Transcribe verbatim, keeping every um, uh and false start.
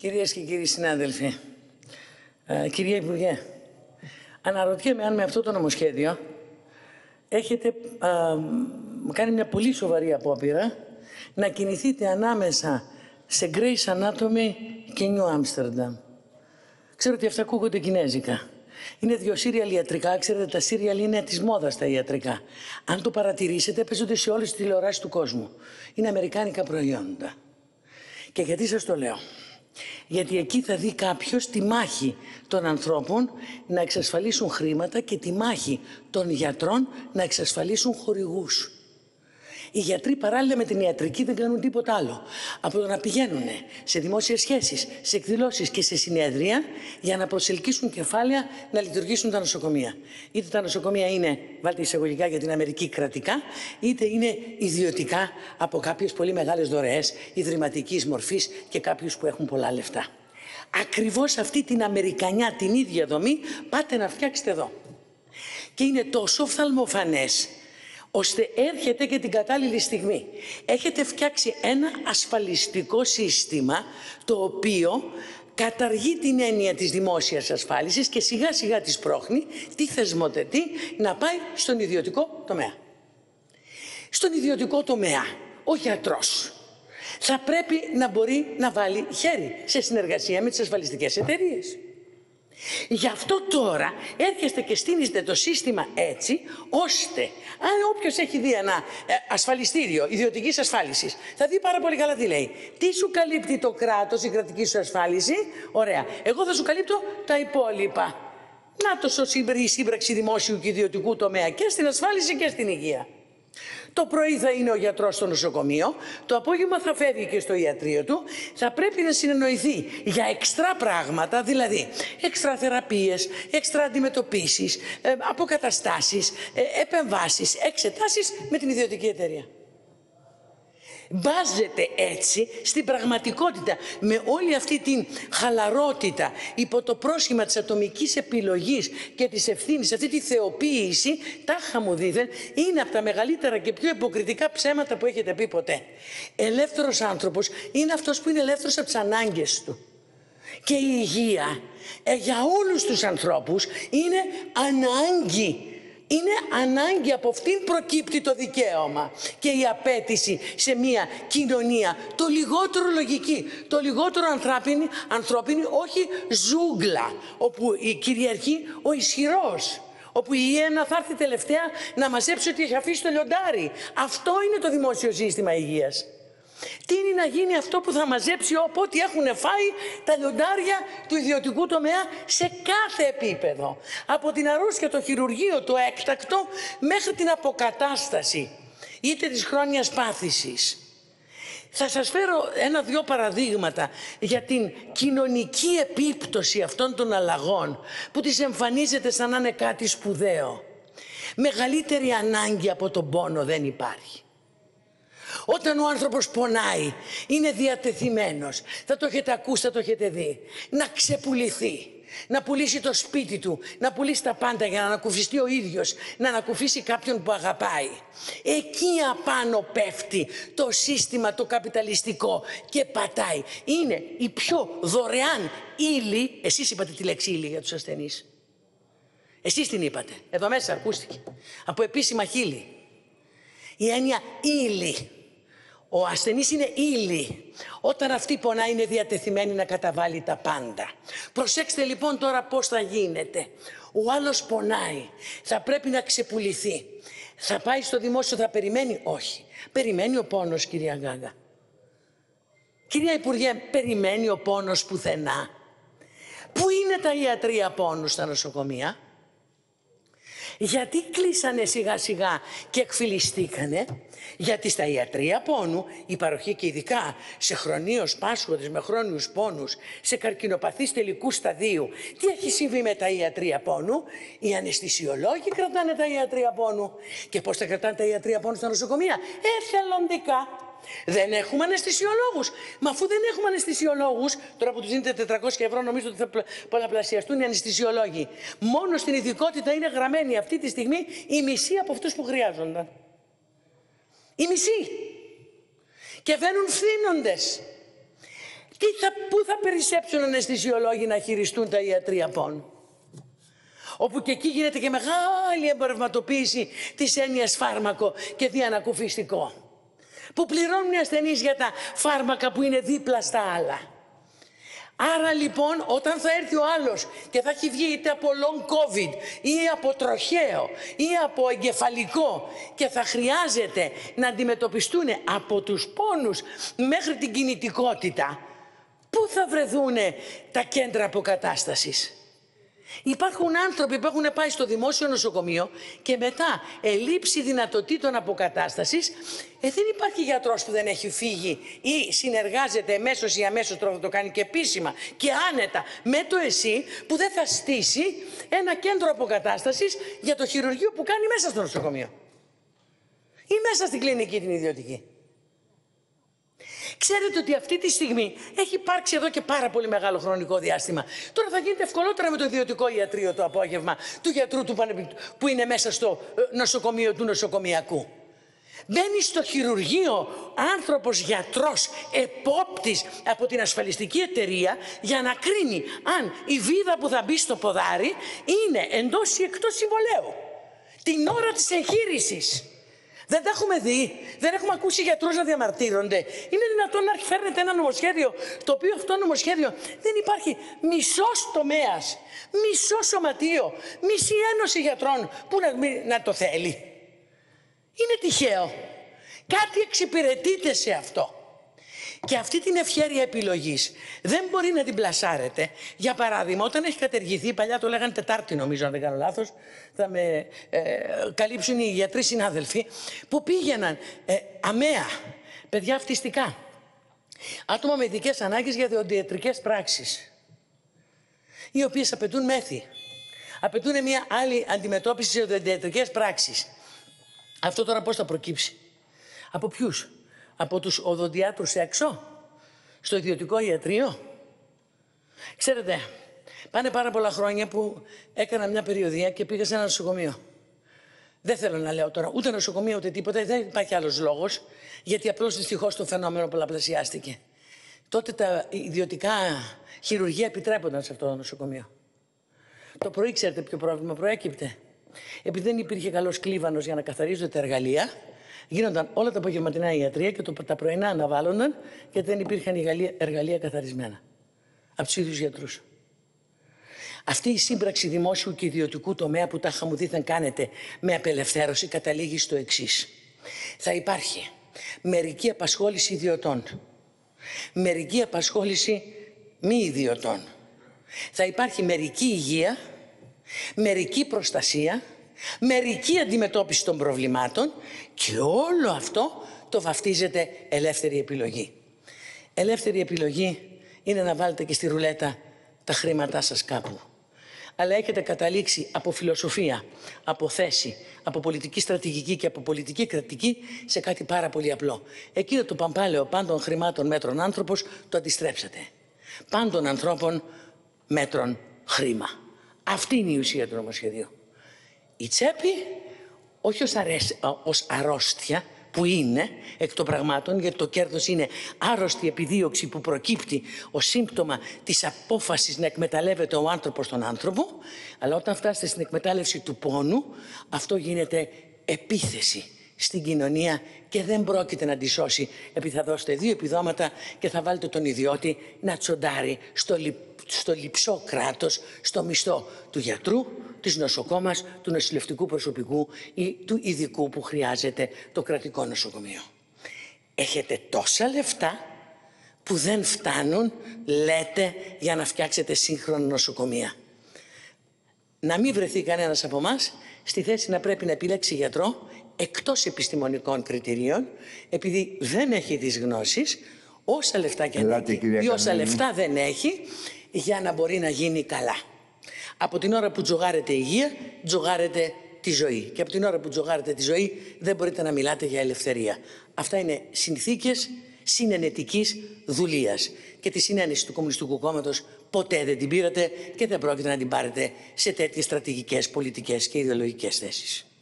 Κυρίες και κύριοι συνάδελφοι, ε, κυρία Υπουργέ, αναρωτιέμαι αν με αυτό το νομοσχέδιο έχετε ε, κάνει μια πολύ σοβαρή απόπειρα να κινηθείτε ανάμεσα σε Grey's Anatomy και New Amsterdam. Ξέρω ότι αυτά ακούγονται κινέζικα. Είναι δύο σύριαλ ιατρικά. Ξέρετε, τα σύριαλ είναι της μόδας τα ιατρικά. Αν το παρατηρήσετε, παίζονται σε όλες τις τηλεοράσεις του κόσμου. Είναι αμερικάνικα προϊόντα. Και γιατί σας το λέω? Γιατί εκεί θα δει κάποιος τη μάχη των ανθρώπων να εξασφαλίσουν χρήματα και τη μάχη των γιατρών να εξασφαλίσουν χορηγούς. Οι γιατροί παράλληλα με την ιατρική δεν κάνουν τίποτα άλλο από το να πηγαίνουν σε δημόσιες σχέσεις, σε εκδηλώσεις και σε συνέδρια για να προσελκύσουν κεφάλαια να λειτουργήσουν τα νοσοκομεία. Είτε τα νοσοκομεία είναι, βάλτε εισαγωγικά για την Αμερική, κρατικά, είτε είναι ιδιωτικά από κάποιες πολύ μεγάλες δωρεές ιδρυματικής μορφής και κάποιους που έχουν πολλά λεφτά. Ακριβώς αυτή την αμερικανιά, την ίδια δομή, πάτε να φτιάξετε εδώ. Και είναι τόσο οφθαλμοφανές, ώστε έρχεται και την κατάλληλη στιγμή. Έχετε φτιάξει ένα ασφαλιστικό σύστημα το οποίο καταργεί την έννοια της δημόσιας ασφάλισης και σιγά σιγά τη σπρώχνει, τη θεσμοθετεί να πάει στον ιδιωτικό τομέα. Στον ιδιωτικό τομέα ο γιατρός θα πρέπει να μπορεί να βάλει χέρι σε συνεργασία με τις ασφαλιστικές εταιρείες. Γι' αυτό τώρα έρχεστε και στείνεστε το σύστημα έτσι, ώστε αν όποιος έχει δει ένα ασφαλιστήριο ιδιωτικής ασφάλισης, θα δει πάρα πολύ καλά τι λέει. Τι σου καλύπτει το κράτος, η κρατική σου ασφάλιση? Ωραία. Εγώ θα σου καλύπτω τα υπόλοιπα. Νάτος η σύμπραξη δημόσιου και ιδιωτικού τομέα και στην ασφάλιση και στην υγεία. Το πρωί θα είναι ο γιατρός στο νοσοκομείο, το απόγευμα θα φεύγει και στο ιατρείο του, θα πρέπει να συνεννοηθεί για εξτρά πράγματα, δηλαδή εξτρά θεραπείες, εξτρά αντιμετωπίσεις, ε, αποκαταστάσεις, ε, επεμβάσεις, εξετάσεις με την ιδιωτική εταιρεία. Μπάζεται έτσι στην πραγματικότητα με όλη αυτή την χαλαρότητα υπό το πρόσχημα της ατομικής επιλογής και της ευθύνης, αυτή τη θεοποίηση, τάχα μου δίδεν, είναι από τα μεγαλύτερα και πιο υποκριτικά ψέματα που έχετε πει ποτέ. Ελεύθερος άνθρωπος είναι αυτός που είναι ελεύθερος από τις ανάγκες του. Και η υγεία ε, για όλους τους ανθρώπους είναι ανάγκη. Είναι ανάγκη, από αυτήν προκύπτει το δικαίωμα και η απέτηση σε μια κοινωνία το λιγότερο λογική, το λιγότερο ανθρώπινη, ανθρώπινη, όχι ζούγκλα, όπου η κυριαρχεί ο ισχυρός, όπου η ιένα θα έρθει τελευταία να μαζέψει ότι έχει αφήσει το λιοντάρι. Αυτό είναι το δημόσιο σύστημα υγείας. Τι είναι να γίνει αυτό που θα μαζέψει όποτε έχουν φάει τα λιοντάρια του ιδιωτικού τομέα σε κάθε επίπεδο. Από την αρρώστια, το χειρουργείο, το έκτακτο, μέχρι την αποκατάσταση, είτε της χρόνιας πάθησης. Θα σας φέρω ένα-δυο παραδείγματα για την κοινωνική επίπτωση αυτών των αλλαγών που τις εμφανίζεται σαν να είναι κάτι σπουδαίο. Μεγαλύτερη ανάγκη από τον πόνο δεν υπάρχει. Όταν ο άνθρωπος πονάει, είναι διατεθειμένος, θα το έχετε ακούσει, θα το έχετε δει, να ξεπουληθεί, να πουλήσει το σπίτι του, να πουλήσει τα πάντα για να ανακουφιστεί ο ίδιος, να ανακουφίσει κάποιον που αγαπάει. Εκεί απάνω πέφτει το σύστημα το καπιταλιστικό και πατάει. Είναι η πιο δωρεάν ύλη, εσείς είπατε τη λέξη ύλη για τους ασθενείς. Εσείς την είπατε, εδώ μέσα ακούστηκε, από επίσημα χείλη. Η έννοια ύλη. Ο ασθενής είναι ύλη. Όταν αυτή πονάει είναι διατεθειμένη να καταβάλει τα πάντα. Προσέξτε λοιπόν τώρα πώς θα γίνεται. Ο άλλος πονάει. Θα πρέπει να ξεπουληθεί. Θα πάει στο δημόσιο, θα περιμένει? Όχι. Περιμένει ο πόνος, κυρία Γκάγκα? Κυρία Υπουργέ, περιμένει ο πόνος πουθενά? Πού είναι τα ιατρεία πόνου στα νοσοκομεία? Γιατί κλείσανε σιγά σιγά και εκφυλιστήκανε? Γιατί στα ιατρεία πόνου, η παροχή και ειδικά σε χρονίως πάσχοντες με χρόνιους πόνους, σε καρκινοπαθείς τελικού σταδίου, τι έχει συμβεί με τα ιατρεία πόνου? Οι αναισθησιολόγοι κρατάνε τα ιατρεία πόνου. Και πώς τα κρατάνε τα ιατρεία πόνου στα νοσοκομεία? Εθελοντικά. Δεν έχουμε αναισθησιολόγους. Μα αφού δεν έχουμε αναισθησιολόγους, τώρα που τους δίνετε τετρακόσια ευρώ, νομίζω ότι θα πολλαπλασιαστούν οι αναισθησιολόγοι. Μόνο στην ειδικότητα είναι γραμμένοι αυτή τη στιγμή η μισή από αυτούς που χρειάζονταν. Η μισή. Και βαίνουν φθήνοντες. Τι θα, πού θα περισσέψουν αναισθησιολόγοι να χειριστούν τα ιατρία πόνου? Όπου και εκεί γίνεται και μεγάλη εμπορευματοποίηση της έννοιας φάρμακο και διανακουφιστικό. Που πληρώνουν οι ασθενείς για τα φάρμακα που είναι δίπλα στα άλλα. Άρα λοιπόν όταν θα έρθει ο άλλος και θα έχει βγει είτε από long covid ή από τροχαίο ή από εγκεφαλικό και θα χρειάζεται να αντιμετωπιστούν από τους πόνους μέχρι την κινητικότητα, πού θα βρεθούν τα κέντρα αποκατάστασης? Υπάρχουν άνθρωποι που έχουν πάει στο δημόσιο νοσοκομείο και μετά ελλείψη δυνατοτήτων αποκατάστασης, ε, δεν υπάρχει γιατρός που δεν έχει φύγει ή συνεργάζεται εμέσως ή αμέσως, τώρα θα το κάνει και επίσημα και άνετα με το ΕΣΥ, που δεν θα στήσει ένα κέντρο αποκατάστασης για το χειρουργείο που κάνει μέσα στο νοσοκομείο ή μέσα στην κλινική την ιδιωτική. Ξέρετε ότι αυτή τη στιγμή έχει υπάρξει εδώ και πάρα πολύ μεγάλο χρονικό διάστημα. Τώρα θα γίνεται ευκολότερα με το ιδιωτικό ιατρείο το απόγευμα του γιατρού του που είναι μέσα στο νοσοκομείο του νοσοκομιακού. Μπαίνει στο χειρουργείο άνθρωπος γιατρός, επόπτης από την ασφαλιστική εταιρεία για να κρίνει αν η βίδα που θα μπει στο ποδάρι είναι εντός ή εκτός συμβολαίου. Την ώρα της εγχείρησης. Δεν τα έχουμε δει, δεν έχουμε ακούσει γιατρούς να διαμαρτύρονται. Είναι δυνατόν να φέρνετε ένα νομοσχέδιο, το οποίο αυτό νομοσχέδιο δεν υπάρχει μισός τομέας, μισό σωματείο, μισή ένωση γιατρών που να, να το θέλει? Είναι τυχαίο. Κάτι εξυπηρετείται σε αυτό. Και αυτή την ευχέρεια επιλογής δεν μπορεί να την πλασάρετε. Για παράδειγμα, όταν έχει κατεργηθεί, παλιά το λέγανε Τετάρτη νομίζω, αν δεν κάνω λάθος, θα με ε, καλύψουν οι γιατροί συνάδελφοι, που πήγαιναν ε, αμαία, παιδιά αυτιστικά, άτομα με ειδικές ανάγκες για δεοντιατρικές πράξεις, οι οποίες απαιτούν μέθη, απαιτούν μια άλλη αντιμετώπιση σε δεοντιατρικές πράξεις. Αυτό τώρα πώς θα προκύψει? Από ποιους? Από τους οδοντιάτρους έξω, στο ιδιωτικό ιατρείο? Ξέρετε, πάνε πάρα πολλά χρόνια που έκανα μια περιοδεία και πήγα σε ένα νοσοκομείο. Δεν θέλω να λέω τώρα ούτε νοσοκομείο ούτε τίποτα, δεν υπάρχει άλλος λόγος, γιατί απλώς δυστυχώς το φαινόμενο πολλαπλασιάστηκε. Τότε τα ιδιωτικά χειρουργεία επιτρέπονταν σε αυτό το νοσοκομείο. Το πρωί, ξέρετε ποιο πρόβλημα προέκυπτε? Επειδή δεν υπήρχε καλός κλίβανος για να καθαρίζονται τα εργαλεία, γίνονταν όλα τα απογευματινά ιατρία και το, τα πρωινά αναβάλλονταν, γιατί δεν υπήρχαν εργαλεία, εργαλεία καθαρισμένα από τους ίδιους γιατρούς. Αυτή η σύμπραξη δημόσιου και ιδιωτικού τομέα που τα χαμουδίθεν κάνετε με απελευθέρωση καταλήγει στο εξής. Θα υπάρχει μερική απασχόληση ιδιωτών, μερική απασχόληση μη ιδιωτών. Θα υπάρχει μερική υγεία, μερική προστασία, μερική αντιμετώπιση των προβλημάτων και όλο αυτό το βαφτίζεται ελεύθερη επιλογή. Ελεύθερη επιλογή είναι να βάλετε και στη ρουλέτα τα χρήματά σας κάπου. Αλλά έχετε καταλήξει από φιλοσοφία, από θέση, από πολιτική στρατηγική και από πολιτική κρατική σε κάτι πάρα πολύ απλό. Εκείνο το παμπάλαιο πάντων χρημάτων μέτρων άνθρωπος το αντιστρέψατε. Πάντων ανθρώπων μέτρων χρήμα. Αυτή είναι η ουσία του νομοσχεδίου. Η τσέπη, όχι ως, αρέσ, ως αρρώστια που είναι εκ των πραγμάτων, γιατί το κέρδος είναι άρρωστη επιδίωξη που προκύπτει ως σύμπτωμα της απόφασης να εκμεταλλεύεται ο άνθρωπος τον άνθρωπο, αλλά όταν φτάσετε στην εκμετάλλευση του πόνου, αυτό γίνεται επίθεση στην κοινωνία και δεν πρόκειται να τη σώσει, επειδή θα δώσετε δύο επιδόματα και θα βάλετε τον ιδιώτη να τσοντάρει στο, λι, στο λιψό κράτος, στο μισθό του γιατρού, της νοσοκόμας, του νοσηλευτικού προσωπικού ή του ειδικού που χρειάζεται το κρατικό νοσοκομείο. Έχετε τόσα λεφτά που δεν φτάνουν, λέτε, για να φτιάξετε σύγχρονα νοσοκομεία. Να μην βρεθεί κανένας από εμάς στη θέση να πρέπει να επιλέξει γιατρό εκτός επιστημονικών κριτηρίων, επειδή δεν έχει τις γνώσεις, όσα λεφτά και αν έχει, ή όσα λεφτά δεν έχει, για να μπορεί να γίνει καλά. Από την ώρα που τζογάρετε υγεία, τζογάρετε τη ζωή. Και από την ώρα που τζογάρετε τη ζωή, δεν μπορείτε να μιλάτε για ελευθερία. Αυτά είναι συνθήκες συνενετικής δουλείας. Και τη συνένεση του Κομμουνιστικού Κόμματος ποτέ δεν την πήρατε και δεν πρόκειται να την πάρετε σε τέτοιες στρατηγικές, πολιτικές και ιδεολογικές θέσεις.